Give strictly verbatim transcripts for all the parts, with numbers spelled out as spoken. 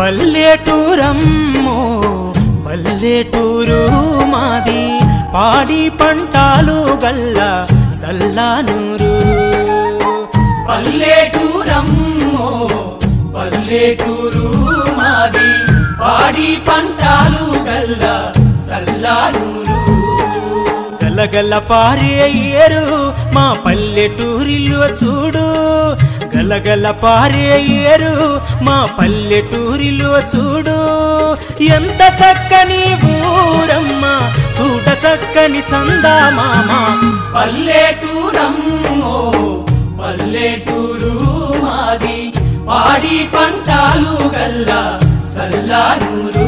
పల్లెటూరమ్మో పల్లెటూరు మాది పాడి పంటలు గల్ల సల్లానూరు. పల్లెటూరమ్మో పల్లెటూరు మాది పాడి పంటలు గల్ల సల్లానూరు. గలగల పారే ఏరు మా పల్లెటూరిలో చూడు, గలగల పారే ఏరు మా పల్లెటూరిలో చూడు. ఎంత చక్కని ఊరమ్మ చూడ చక్కని చందమామ. పల్లెటూరమ్మో పల్లెటూరు మాది పాడి పంటలు గల్ల సల్లానూరు.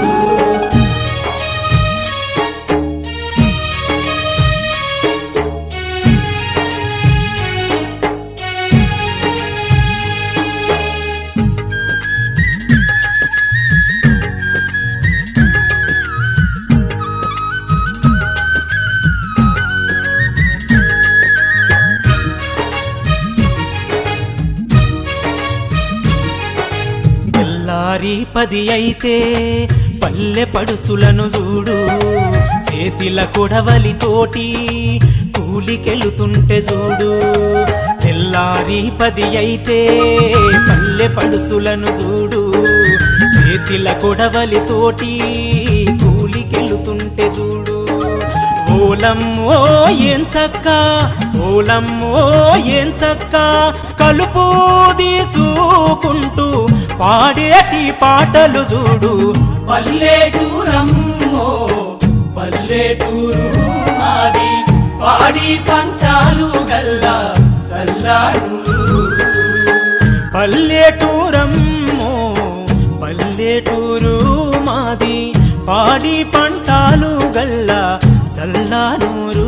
పది అయితే పల్లె పడుసులను చూడు, చేతిల కొడవలి తోటి కూలికెళుతుంటే చూడు. తెల్లారి పది అయితే పల్లె పడుసులను చూడు, చేతిల కొడవలి తోటి కూలికెళుతుంటే చూడు. ఓలమ్మో ఏం చక్క ఓలమ్మో ఏం చక్క కలుపు తీసుకుంటూ పాడేటి పాటలు చూడు. పల్లెటూరమ్మో పల్లెటూరు మాది పాడి పంటలు గల్ల సల్లానూరు. పల్లెటూరమ్మో పల్లెటూరు మాది పాడి పంటలు గల్ల సల్లానూరు.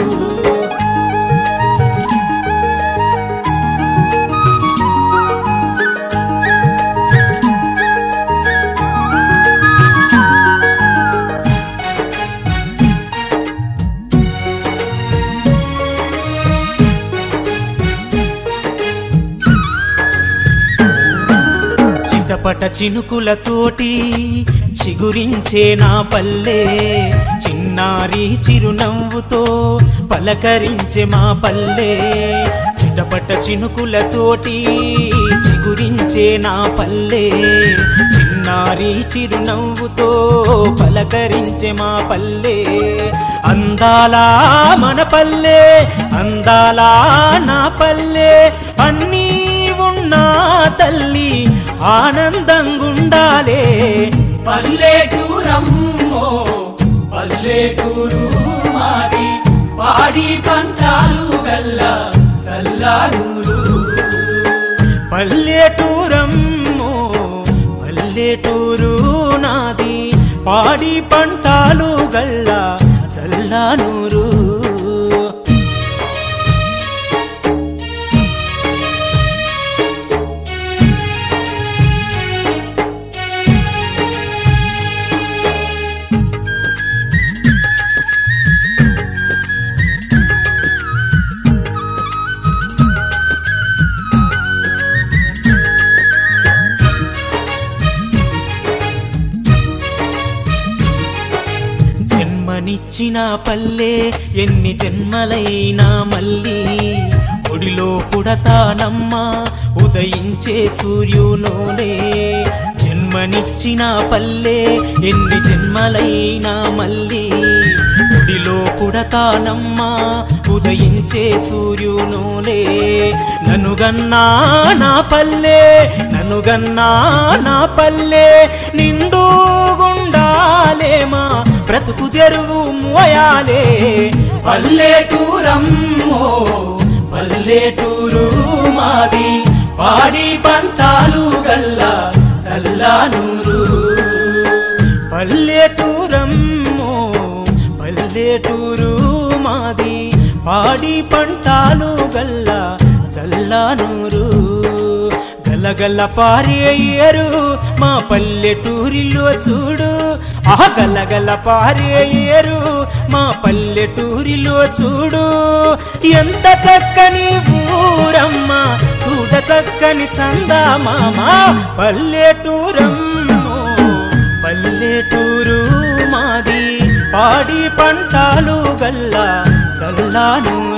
చిటపట చినుకులతోటి చిగురించే నా పల్లె, చిన్నారి చిరునవ్వుతో పలకరించే మా పల్లె. చిటపట చినుకులతోటి చిగురించే నా పల్లె, చిన్నారి చిరునవ్వుతో పలకరించే మా పల్లె. అందాలా మన పల్లె అందాలా నా పల్లె, అన్నీ ఉన్నా తల్లి ఆనందంగుండాలే. పల్లెటూరమ్మో పల్లెటూరు మాది పాడి పంటలు గల్ల సల్లానూరు. పల్లెటూరమ్మో పల్లెటూరు నాది పాడి పంటలు గల్ల సల్లానూరు. జన్మనిచ్చిన పల్లె ఎన్ని జన్మలైనా మళ్ళీ ఒడిలో పుడతానమ్మా ఉదయించే సూర్యునోలే. జన్మనిచ్చిన పల్లె ఎన్ని జన్మలైనా మళ్ళీ ఒడిలో పుడతానమ్మా ఉదయించే సూర్యునోలే. ననుగన్నా నా పల్లె ననుగన్నా నా పల్లె నిండు గుండాలేమా బ్రతుకు తెరువు మోయాలే. పల్లెటూరమ్మో పల్లెటూరు మాది పాడి పంటలు గల్ల సల్లానూరు. పల్లెటూరమ్మో పల్లెటూరు మాది పాడి పంటలు గల్ల సల్లానూరు. గలగల పారే ఏరు మా పల్లెటూరిలో చూడు, ఆహ గలగల పారే ఏరు మా పల్లెటూరిలో చూడు. ఎంత చక్కని ఊరమ్మ చూడ చక్కని చందమామ. పల్లెటూరమ్మ పల్లెటూరు మాది పాడి పంటలు గల్లా చల్లానూరు